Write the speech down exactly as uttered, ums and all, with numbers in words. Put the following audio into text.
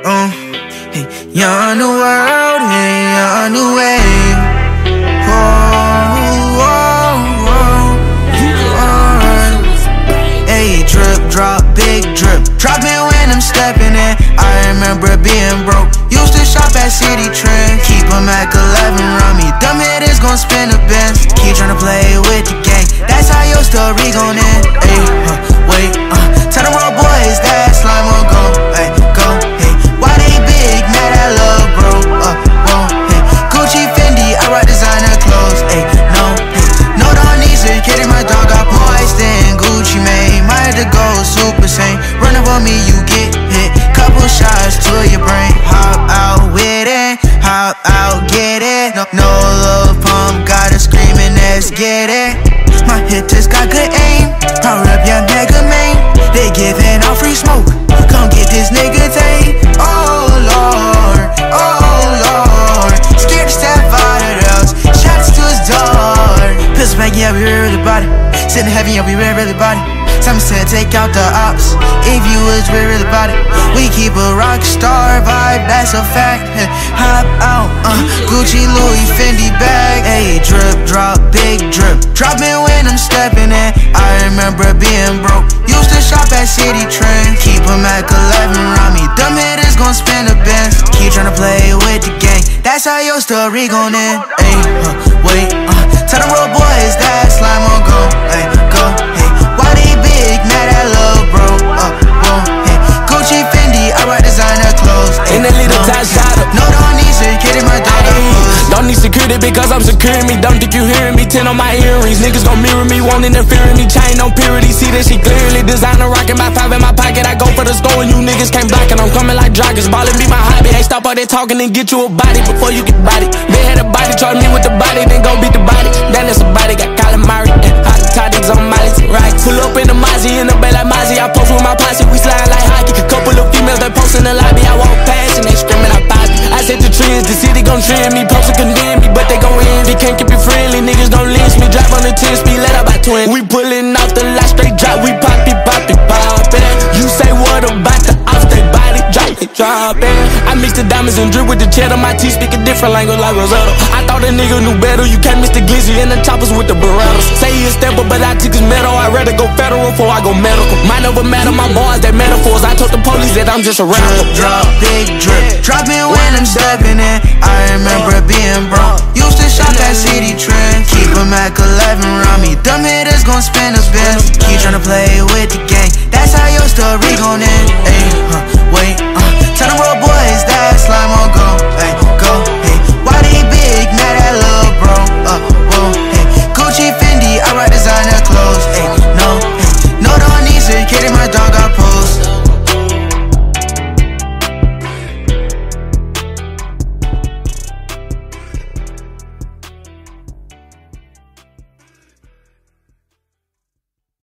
Uh, hey, you're on the world, hey, you're on the way. Oh, oh, oh, oh. Hey, drip, drop, big drip. Drop me when I'm stepping in. I remember being broke. Used to shop at City Trend. Keep them at eleven around me. Dumb hitters gon' spin the bins. Keep tryna play with the gang. That's how your story gon' end. Hey, uh, wait, uh. Tell the road boys that slime won't go. Hey, go, hey. Why they big, mad at love, bro? Uh, whoa, hey. Gucci, Fendi, I rock designer clothes. Hey, no, hey. No, don't need to kidding my dog. Got poised in Gucci, made. Might have to go super sane. Run up on me, you get hit. Couple shots to your brain. Hop out with it. Hop out, get it. No, no love pump, got it screaming, let's get it. My hitters got good aim. Power up your mega main. They giving out free smoke. Come get this nigga tape. Oh Lord, oh Lord. Scared to step out of the house. Shots to his door. Pistol back, yeah, we really body. Sitting heavy, yeah, we really body. Some said take out the ops. If you was really about it, we keep a rock star vibe, that's a fact. Hop out, uh, Gucci, Louis, Fendi bag. Ayy, drip, drop, big drip. Drop me when I'm stepping in. I remember being broke. Used to shop at City Trend. Keep them at eleven around me. Dumb hitters gon' spin the bins. Keep tryna play with the gang. That's how your story gon' end. Ayy, uh, wait, uh, tell the road boys that slime won't go. Ayy, go, hey. Why they big, mad at love, bro? Uh, whoa, hey. Gucci, Fendi, I rock designer clothes. In a little time shot up. No, don't need security, my dog. Don't need security because I'm securing me. Don't think you hearing me. Ten on my earrings. Niggas gon' mirror me, won't interfere in me. Chain on purity, see that she clearly. Designer rockin' my five in my pocket. I go for the score and you niggas can't block it. I'm coming like joggers. Ballin' be my hobby. Ain't stop all that talking and get you a body before you get body. They had a body, charge me with the body, then go beat the body. Then it's a body, got calamari and hot toddies on Miley, right? Pull up in the Mozzie, in the bay like Mozzie. I post with my posse, we slide like hockey. A couple of females, they post in the lobby. I walk past and they screaming, I pop. I set the trends, the city gon' trend me. Post to condemn me, but they gon' end. They can't keep it friendly, niggas don't lynch me. Drive on the ten speed, let out by twin. We pullin' off the lot, straight drop. We pop it, pop it, pop it. You say what about the off they body? Drop it, drop it. I mix the diamonds and drip with the cheddar. My teeth speak a different language like Rosetta. I thought a nigga knew better. You can't mix the glizzy and the choppers with the Berettas. Say he a stepper, but I took his metal. I'd rather go federal before I go medical. Mine over matter, my boys, they metaphors. I told the police that I'm just a rapper. Drip, drop, big drip. Drop me when I'm stepping in. I remember being broke. Used to shop at City Trend. Keep them at eleven around me. Dumb hitters gon' spin the bins. Keep tryna play with the gang. That's how your story gon' end. Ayy, huh, wait, uh. Tell the road boys that slime won't go. Ayy, go, hey. Why they big, mad at love, bro? Uh, whoa, hey. Gucci, Fendi, I rock designer clothes. Ayy, no, hey. No, don't need security, my dog.